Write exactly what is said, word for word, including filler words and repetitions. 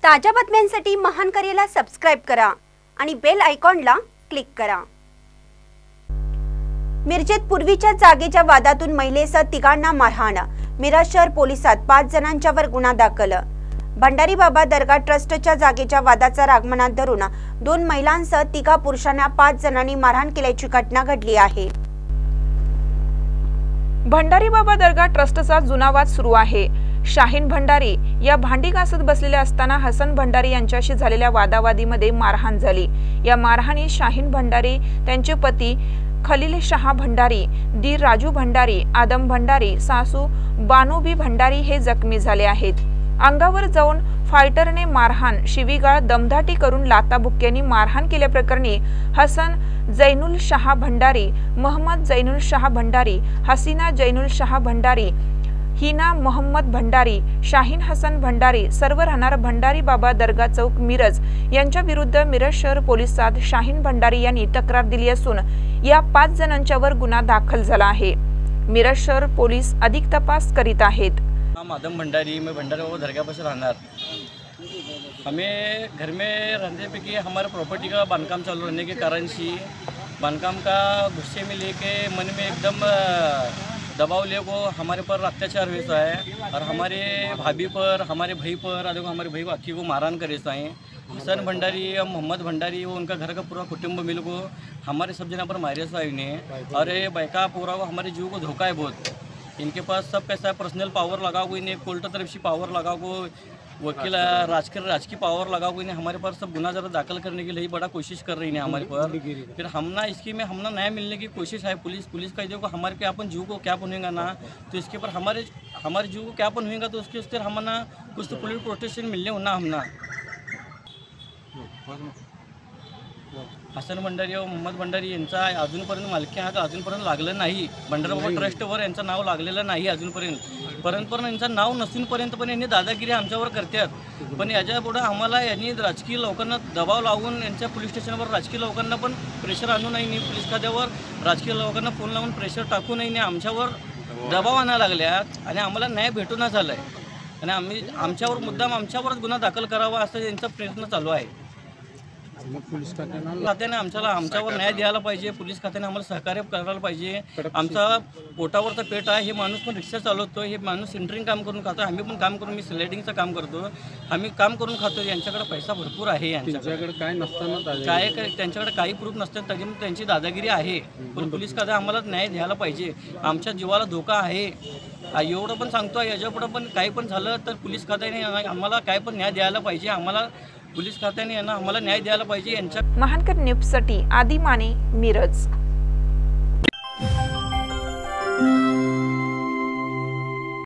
ताज्या बातम्यांसाठी महान करेला सबस्क्राइब करा आणि बेल आयकॉनला क्लिक करा। मिरजेत पूर्वीच्या जागेच्या वादातून महिलेसह तिघांना मारहाण। मिरज शहर पोलिसात पाच जणांच्यावर गुन्हा दाखल। भंडारी बाबा दर्गा ट्रस्टच्या जागेच्या वादाचा राग मनात धरून दोन महिलांसह तिघा पुरुषांना पाच जणांनी मारहाण केल्याची घटना घडली आहे। भंडारी बाबा दर्गा ट्रस्टचा जुना वाद सुरू आहे। शाहीन भंडारी या भांडी घासत बसलेले असताना हसन भंडारी यांच्याशी झालेल्या वादावादीमध्ये मारहाण झाली। या मारहाणीत शाहीन भंडारी, त्यांचे पती खलील शाह भंडारी, दीर राजू भंडारी, आदम भंडारी, सासू बानूबी भंडारी हे जखमी झाले आहेत। अंगावर जाऊन फायटरने मारहाण, शिवीगाळ, दमदाटी करून लाताबुक्क्यांनी मारहाण केल्याप्रकरणी हसन जैनुल शाह भंडारी, मोहम्मद जैनुल शाह भंडारी, हसीना जैनुल शाह भंडारी, हिना मोहम्मद भंडारी, शाहीन हसन भंडारी सर्व राहणार भंडारी बाबा दर्गा चौक मिरज यांच्या विरुद्ध मिरज शहर पोलिसात शाहीन भंडारी यांनी तक्रार दिली असून या पाच जणांच्यावर गुन्हा दाखल झाला आहे। मिरज शहर पोलीस अधिक तपास करीत आहेत। हम आदम भंडारी, मैं भंडारी बाबा दरगाह पर रहना। हमें घर में रहने पे कि हमारे प्रॉपर्टी का बांधकाम चालू रहने के कारण से बांधकाम का गुस्से में लेके मन में एकदम दबाव ले को हमारे पर अत्याचार हुआ है और हमारे भाभी पर, हमारे भाई पर, देखो हमारे भाई को अक्की को मारहाण करे है। हसन भंडारी और मोहम्मद भंडारी वो उनका घर का पूरा कुटुंब मिल को हमारे सब जना पर मारे सो इन्हें और ये बैका पूरा वो हमारे जीव को धोखा है बहुत। इनके पास सब कैसा है पर्सनल पावर लगा को इन्हें कोर्ट तरफ से पावर लगा को वकील राजकीय राजकीय पावर लगा को इन्हें हमारे पर सब गुना ज़रा दाखिल करने के लिए बड़ा कोशिश कर रही है हमारे पर। फिर हम ना इसकी में हम ना न्याय मिलने की कोशिश है। पुलिस पुलिस का देखो हमारे पे अपन जीव को क्या बनेगा ना, तो इसके पर हमारे हमारे जीव को क्या बन होगा तो उसके उससे हम ना कुछ तो पुलिस प्रोटेक्शन मिलने होना हम ना। हसन भंडारी व मोहम्मद भंडारी यांचा अजूनपर्यंत मालकी हक्क अजूनपर्यंत लागलं नाही। भंडारी बाबा ट्रस्टवर यांचं नाव लागलेलं नाही अजूनपर्यंत। परंतु पण यांचं नाव नसूनपर्यंत पण यांनी दादागिरी आमच्यावर करतात। पण याच्यापुढे आम्हाला यांनी राजकीय लोकांना दबाव लावून यांच्या पोलीस स्टेशनवर राजकीय लोकांना पण प्रेशर आणू नाही, पोलीस खात्यावर राजकीय लोकांना फोन लावून प्रेशर टाकू नाही, आमच्यावर दबाव आणायला लागल्यात आणि आम्हाला न्याय भेटून झाला आहे आणि आम्ही आमच्यावर मुद्दाम आमच्यावरच गुन्हा दाखल करावा असं यांचा प्रयत्न चालू आहे। पोलीस खात्याने आमच्याला आमच्यावर न्याय द्यायला पाहिजे, पोलीस खात्याने आम्हाला सहकार्य करायला पाहिजे। आमचा पोटावरचा पेट आहे। हे माणूस पण रिक्षा चालवतो, हे माणूस सेंटरिंग काम करून खातो, आम्ही पण काम करून, मी स्लायडिंगचं काम करतो, आम्ही काम करून खातो। यांच्याकडे पैसा भरपूर आहे, यांच्याकडे काय नसताना काय त्यांच्याकडे काही प्रूफ नसतं तरी त्यांची दादागिरी आहे। पण पोलीस खात्या आम्हाला न्याय द्यायला पाहिजे, आमच्या जीवाला धोका आहे एवढं पण सांगतो। याच्यापुढं पण काही पण झालं तर पोलीस खात्याने आम्हाला काय पण न्याय द्यायला पाहिजे, आम्हाला पोलीस खात्याने यांना आम्हाला न्याय द्यायला पाहिजे। यांच्या महानकर न्यूजसाठी आदी माने, मिरज।